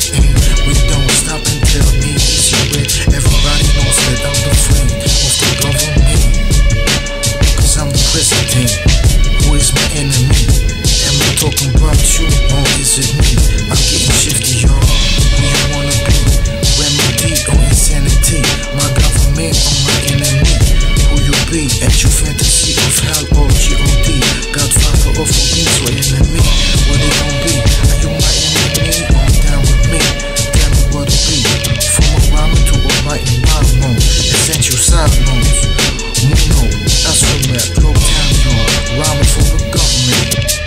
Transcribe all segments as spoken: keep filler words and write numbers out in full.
and we don't stop and tell me is you with. Everybody knows that I'm the friend of the government, cause I'm the president. Who is my enemy? Am I talking about you or is it me? I'm getting shifty, y'all. Who you wanna be? Remedy or insanity? My government or my enemy? Who you be? At your fantasy of hell or G O D? Godfather of all beings or enemy? What it gon' be? Are you my enemy or down with me? Tell me what it be. From a rhyming to a writing rhyme, essential side notes. Muno, that's from that Globetown, y'all. Rhyming for the government,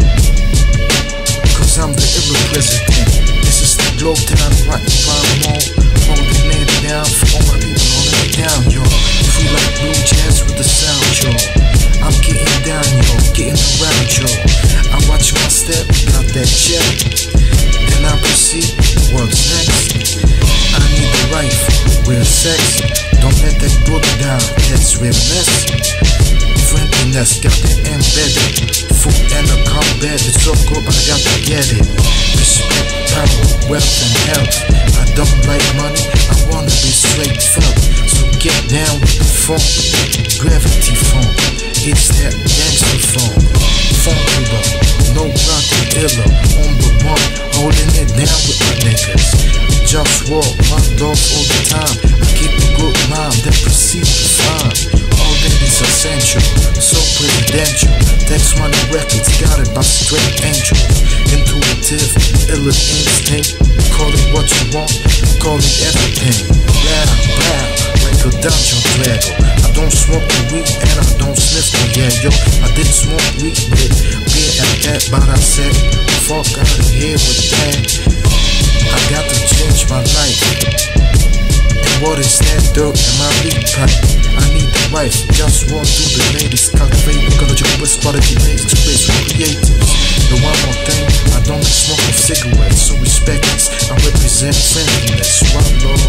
cause I'm the illa president. This is the Globetown, writing rhyme mode. Holding it down for all my people holding it down, y'all. Free like blue jazz with the sound, y'all. I'm getting down, y'all, getting around, y'all. I watch my step, got that check, then I proceed, what's next? I need a rifle, real sex. Don't let that book down, that's realness. Friendliness, got it embedded. Food and a combat, it's so good, but I got to get it. Respect, power, wealth and health. I don't like money, I wanna be straight felt. So get down with the funk, gravity funk. It's that gangster funk, Funkula, no rockin' illa. On the one, holding it down with my niggas. JustWar, my love all the time. I keep a good mind that proceeds to find. All that is essential, so presidential. Text money records, got it by straight angels. Intuitive, illa instinct. Call it what you want, call it everything. Blah, blah, like a dungeon dragger. I don't smoke the weed and I don't sniff the yeah, yo. I did smoke weed with beer at that, but I said, fuck out of here with that. I got to change my life. And what is that dirt in my weed pipe? I need the wife, just want to the ladies. Cultivate ecological waste, quality makes space for creatives. The one more thing, I don't smoke of cigarettes, so respect this. I represent friendliness, one love.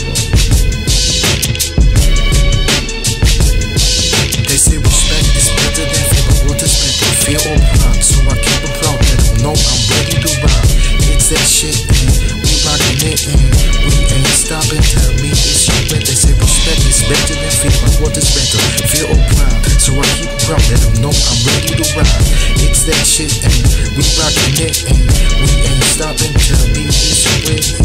They say respect is better than fear, but what is better, fear or pride? So I keep it proud, let them know I'm ready to ride. It's that shit, man, we rockin' it, and we ain't stopping. Tell me it's you, but they say respect is better than fear, but what is better, fear or pride? So I keep it proud, let them know I'm ready to ride. It's that shit, and we rockin' it, and we ain't stopping. Tell me it's you,